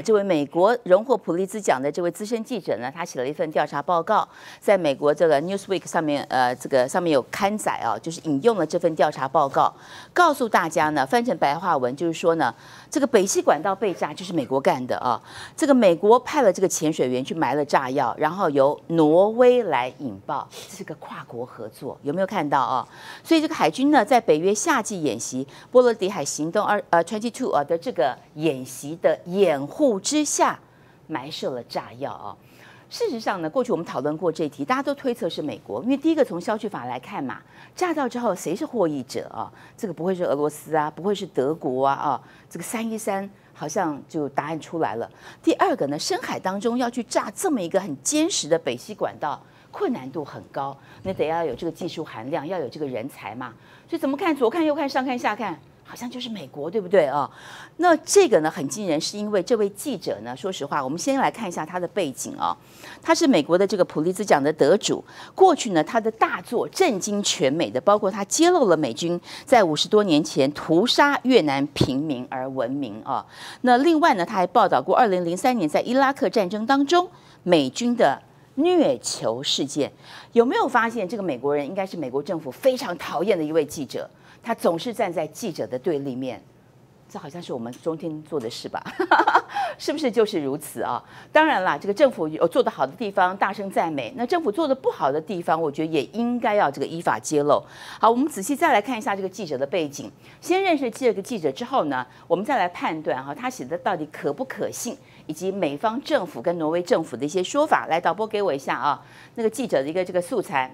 这位美国荣获普利兹奖的这位资深记者呢，他写了一份调查报告，在美国这个 Newsweek 上面，这个上面有刊载啊，就是引用了这份调查报告，告诉大家呢，翻成白话文就是说呢，这个北溪管道被炸就是美国干的啊，这个美国派了这个潜水员去埋了炸药，然后由挪威来引爆，这是个跨国合作，有没有看到啊？所以这个海军呢，在北约夏季演习波罗的海行动22啊的这个演习的掩护之下，埋设了炸药啊。事实上呢，过去我们讨论过这一题，大家都推测是美国，因为第一个从消去法来看嘛，炸到之后谁是获益者啊？这个不会是俄罗斯啊，不会是德国啊，这个313好像就答案出来了。第二个呢，深海当中要去炸这么一个很坚实的北溪管道，困难度很高，你得要有这个技术含量，要有这个人才嘛。所以怎么看，左看右看上看下看，好像就是美国，对不对啊？那这个呢很惊人，是因为这位记者呢，说实话，我们先来看一下他的背景啊。他是美国的这个普利兹奖的得主，过去呢他的大作震惊全美的，包括他揭露了美军在50多年前屠杀越南平民而闻名啊。那另外呢，他还报道过2003年在伊拉克战争当中美军的虐囚事件。有没有发现这个美国人应该是美国政府非常讨厌的一位记者？他总是站在记者的对立面，这好像是我们中天做的事吧？是不是就是如此啊？当然啦，这个政府有做得好的地方，大声赞美；那政府做得不好的地方，我觉得也应该要这个依法揭露。好，我们仔细再来看一下这个记者的背景。先认识这个记者之后呢，我们再来判断哈，他写的到底可不可信，以及美方政府跟挪威政府的一些说法。来，导播给我一下啊，那个记者的一个这个素材。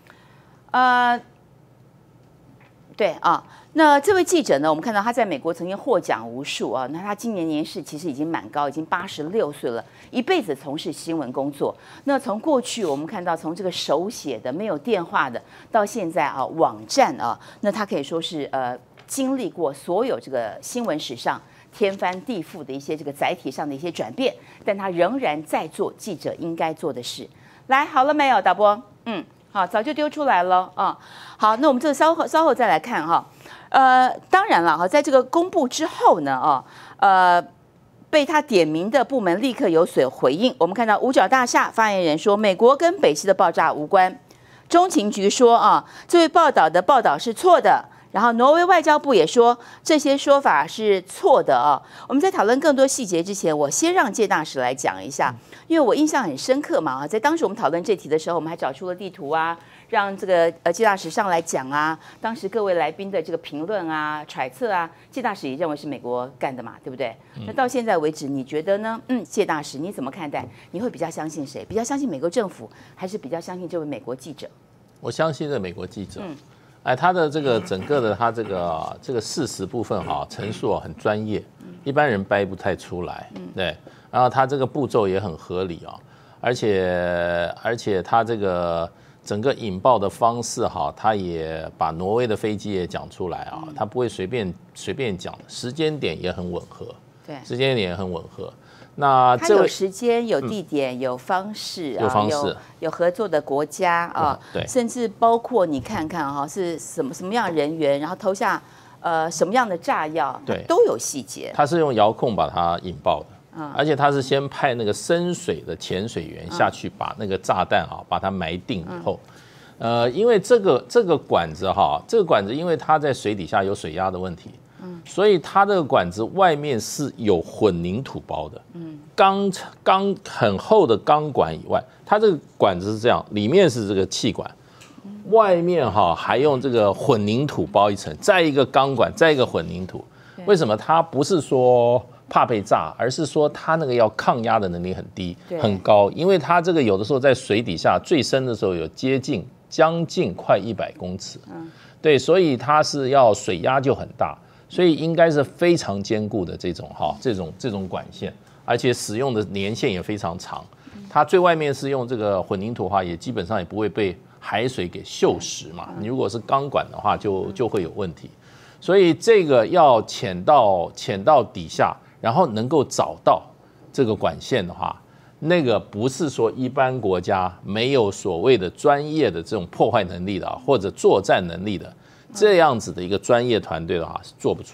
对啊，那这位记者呢，我们看到他在美国曾经获奖无数啊。那他今年年事其实已经蛮高，已经86岁了，一辈子从事新闻工作。那从过去我们看到，从这个手写的没有电话的，到现在啊网站啊，那他可以说是经历过所有这个新闻史上天翻地覆的一些这个载体上的一些转变，但他仍然在做记者应该做的事。来，好了没有，导播？好，早就丢出来了啊。好，那我们这个稍后再来看哈。当然了哈，在这个公布之后呢，被他点名的部门立刻有所回应。我们看到五角大厦发言人说，美国跟北溪的爆炸无关。中情局说啊，这位报道是错的。然后挪威外交部也说这些说法是错的啊。我们在讨论更多细节之前，我先让介大使来讲一下，因为我印象很深刻嘛啊，在当时我们讨论这题的时候，我们还找出了地图啊，让这个介大使上来讲啊。当时各位来宾的这个评论啊、揣测啊，介大使也认为是美国干的嘛，对不对？那到现在为止，你觉得呢？介大使你怎么看待？你会比较相信谁？比较相信美国政府，还是比较相信这位美国记者？ 我相信这美国记者。他的这个整个的他这个事实部分哈，陈述很专业，一般人掰不太出来，对。然后他这个步骤也很合理啊，而且他这个整个引爆的方式哈，他也把挪威的飞机也讲出来啊，他不会随便讲，时间点也很吻合， 对， 时间点也很吻合。那它有时间、有地点、有方式啊，有合作的国家啊， 对， 甚至包括你看看哈，是什么样的人员，然后投下什么样的炸药，对，都有细节。 他是用遥控把它引爆的，而且他是先派那个深水的潜水员下去把那个炸弹啊把它埋定以后，因为这个管子哈，这个管子因为它在水底下有水压的问题。所以它这个管子外面是有混凝土包的，钢很厚的钢管以外，它这个管子是这样，里面是这个气管，外面哈还用这个混凝土包一层，再一个钢管，再一个混凝土。为什么它不是说怕被炸，而是说它那个要抗压的能力很低很高，因为它这个有的时候在水底下最深的时候有将近快100公尺，对，所以它是要水压就很大。所以应该是非常坚固的这种管线，而且使用的年限也非常长。它最外面是用这个混凝土的话，也基本上也不会被海水给锈蚀嘛。你如果是钢管的话，就会有问题。所以这个要潜到底下，然后能够找到这个管线的话，那个不是说一般国家没有所谓的专业的这种破坏能力的或者作战能力的。这样子的一个专业团队的话是做不出来的。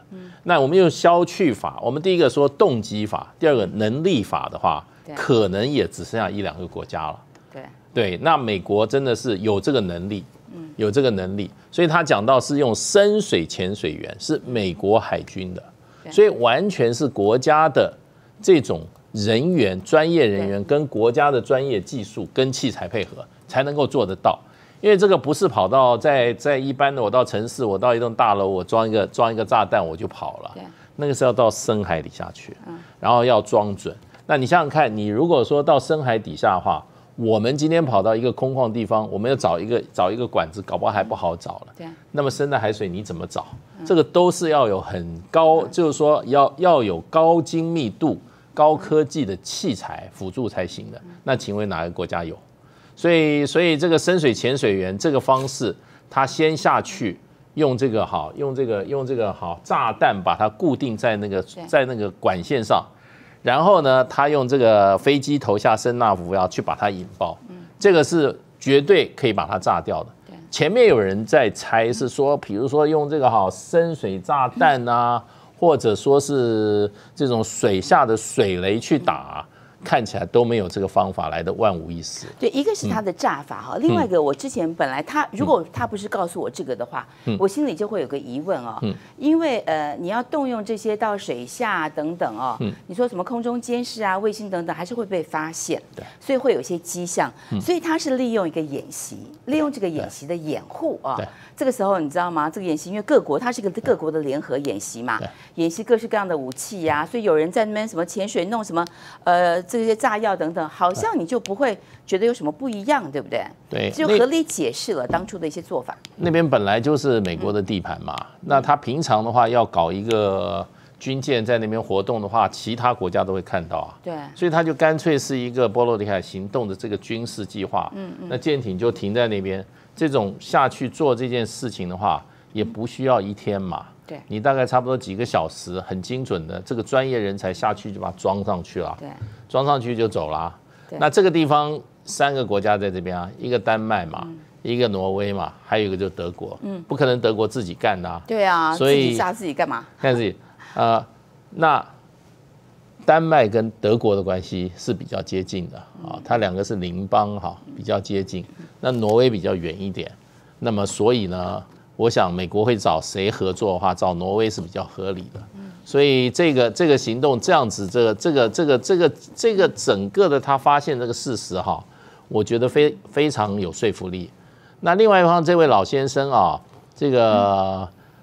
那我们用消去法，我们第一个说动机法，第二个能力法的话，可能也只剩下1、2个国家了。对，那美国真的是有这个能力，有这个能力，所以他讲到是用深水潜水员，是美国海军的，所以完全是国家的这种人员、专业人员跟国家的专业技术跟器材配合才能够做得到。因为这个不是跑到在一般的，我到城市，我到一栋大楼，我装一个炸弹我就跑了，那个是要到深海底下去，然后要装准。那你想想看，你如果说到深海底下的话，我们今天跑到一个空旷地方，我们要找一个管子，搞不好还不好找了。那么深的海水你怎么找？这个都是要有很高，就是说要有高精密度、高科技的器材辅助才行的。那请问哪个国家有？所以这个深水潜水员这个方式，他先下去用这个炸弹把它固定在那个管线上，然后呢，他用这个飞机投下声呐符要去把它引爆，这个是绝对可以把它炸掉的。前面有人在猜是说，比如说用这个深水炸弹啊，或者说是这种水下的水雷去打。看起来都没有这个方法来的万无一失。 对，一个是他的炸法哈，另外一个我之前本来如果他不是告诉我这个的话，我心里就会有个疑问哦，因为你要动用这些到水下等等哦，你说什么空中监视啊、卫星等等，还是会被发现，所以会有一些迹象，所以他是利用一个演习，利用这个演习的掩护啊。这个时候你知道吗？这个演习因为它是一个各国的联合演习嘛，演习各式各样的武器呀，所以有人在那边什么潜水弄什么这些炸药等等，好像你就不会觉得有什么不一样，对不对？ 对， 就合理解释了当初的一些做法。 那边本来就是美国的地盘嘛，那他平常的话要搞一个军舰在那边活动的话，其他国家都会看到啊。 对， 所以他就干脆是一个波罗的海行动的这个军事计划。那舰艇就停在那边。这种下去做这件事情的话，也不需要1天嘛。 对， 你大概差不多几个小时，很精准的这个专业人才下去就把它装上去了。 对， 装上去就走了。那这个地方3个国家在这边啊，一个丹麦嘛，一个挪威嘛，还有一个就是德国。不可能德国自己干的啊。 对啊， 所以自己炸自己干嘛？ 看自己那丹麦跟德国的关系是比较接近的啊，它2个是邻邦哈，比较接近。那挪威比较远一点，那么所以呢，我想美国会找谁合作的话，找挪威是比较合理的。所以这个行动这样子，这个整个的他发现这个事实哈，我觉得非常有说服力。那另外一方这位老先生啊，这个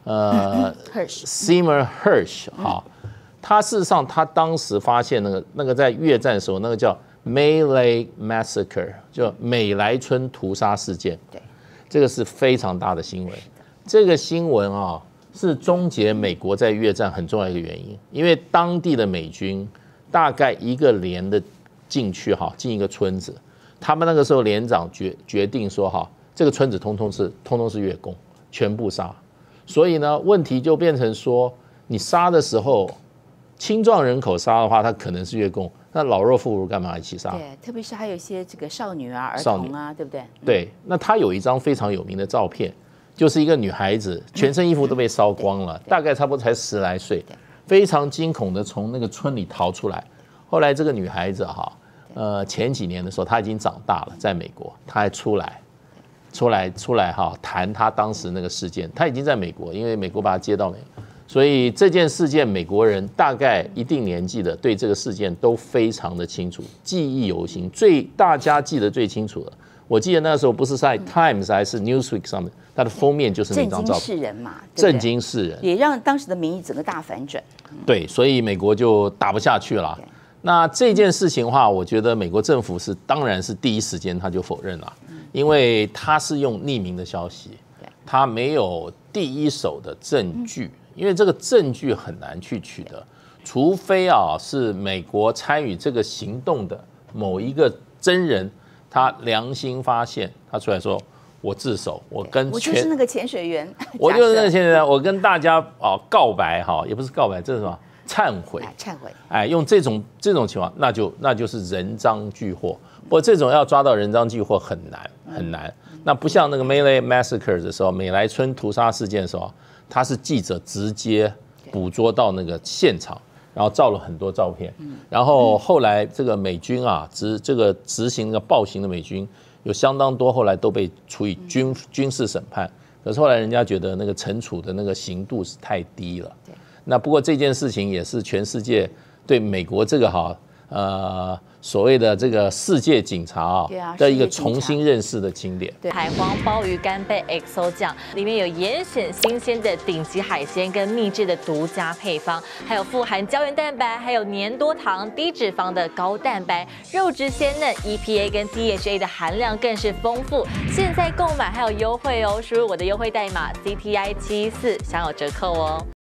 Seymour Hersh 哈，他事实上他当时发现那个在越战的时候那个叫My Lai Massacre， 就美莱村屠杀事件， 对， 这个是非常大的新闻。这个新闻啊，是终结美国在越战很重要一个原因，因为当地的美军大概1个连的进去进一个村子，他们那个时候连长决定说这个村子通通是越共，全部杀。所以呢，问题就变成说，你杀的时候，青壮人口杀的话，他可能是越共。那老弱妇孺干嘛一起杀？ 对，特别是还有一些这个少女啊、儿童啊，对不对？ 对，那他有一张非常有名的照片，就是一个女孩子，全身衣服都被烧光了，大概差不多才10来岁，非常惊恐的从那个村里逃出来。后来这个女孩子前几年的时候，她已经长大了，在美国，她还出来谈她当时那个事件。她已经在美国，因为美国把她接到美国。所以这件事件，美国人大概一定年纪的对这个事件都非常的清楚，记忆犹新。大家记得最清楚的，我记得那时候不是在 Times 还是 Newsweek 上面，它的封面就是那张照片， 震惊世人嘛， 震惊世人， 也让当时的民意整个大反转。 对，所以美国就打不下去了。那这件事情的话，我觉得美国政府当然是第一时间他就否认了，因为他是用匿名的消息，他没有第一手的证据。因为这个证据很难去取得，除非是美国参与这个行动的某一个真人，他良心发现，他出来说：“我自首，我就是那个潜水员， 我就是那个潜水员，我跟大家告白也不是告白，这是什么？忏悔，用这种情况，那就是人赃俱获。不过这种要抓到人赃俱获很难。那不像那个 My Lai Massacre 的时候，美莱村屠杀事件的时候。”他是记者直接捕捉到那个现场，然后照了很多照片。然后后来这个美军啊，执行的暴行的美军有相当多，后来都被处以军事审判。可是后来人家觉得那个惩处的那个刑度是太低了。那不过这件事情也是全世界对美国这个所谓的这个世界警察的一个重新认识的经典。 海皇鲍鱼干贝 XO 酱里面有严选新鲜的顶级海鲜跟秘制的独家配方，还有富含胶原蛋白，还有粘多糖、低脂肪的高蛋白，肉质鲜嫩 ，EPA 跟 DHA 的含量更是丰富。现在购买还有优惠哦，输入我的优惠代码 CTI74享有折扣哦。